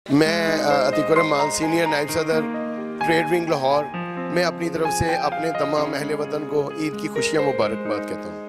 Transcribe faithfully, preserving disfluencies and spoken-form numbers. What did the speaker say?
मैं अतीक रहमान सीनियर नायब सदर ट्रेड विंग लाहौर मैं अपनी तरफ से अपने तमाम अहले वतन को ईद की खुशियाँ मुबारकबाद कहता हूँ।